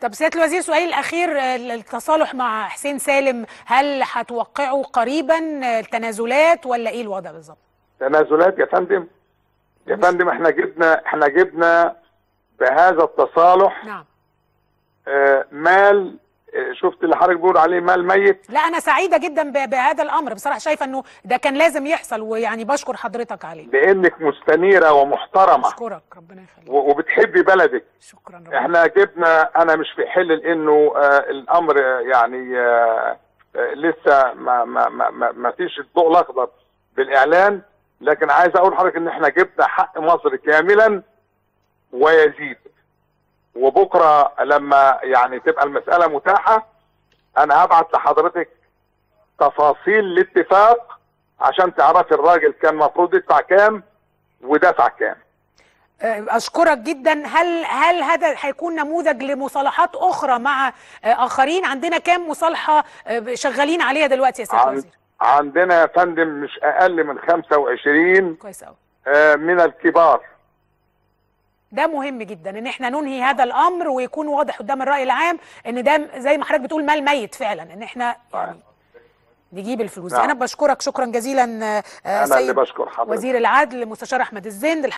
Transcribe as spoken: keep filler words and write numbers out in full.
طب سيادة الوزير، سؤالي الأخير، التصالح مع حسين سالم هل هتوقعوا قريبا التنازلات ولا إيه الوضع بالظبط؟ تنازلات يا فندم. يا فندم احنا جبنا احنا جبنا بهذا التصالح نعم آه مال، آه شفت اللي حضرتك بيقول عليه مال ميت. لا أنا سعيدة جدا بهذا الأمر بصراحة، شايفة إنه ده كان لازم يحصل، ويعني بشكر حضرتك عليه. لأنك مستنيرة ومحترمة. أشكرك ربنا يخليك. وبتحبي بلدك. شكرا ربنا. احنا جبنا، أنا مش في حل لأنه آه الأمر يعني آه آه لسه ما ما ما ما فيش الضوء الأخضر بالإعلان، لكن عايز أقول لحضرتك إن احنا جبنا حق مصر كاملا ويزيد. وبكره لما يعني تبقى المسألة متاحة انا هبعت لحضرتك تفاصيل الاتفاق عشان تعرفي الراجل كان المفروض يدفع كام ودفع كام. اشكرك جدا. هل هل هذا هيكون نموذج لمصالحات اخرى مع اخرين؟ عندنا كام مصالحة شغالين عليها دلوقتي يا سيادة الوزير؟ عندنا يا فندم مش اقل من خمسة وعشرين كويس قوي من الكبار. ده مهم جدا ان احنا ننهي هذا الامر ويكون واضح قدام الراي العام ان ده زي ما حضرتك بتقول مال ميت فعلا، ان احنا يعني نجيب الفلوس. نعم. انا بشكرك شكرا جزيلا انا اللي بشكر حضرتك. وزير العدل المستشار احمد الزند.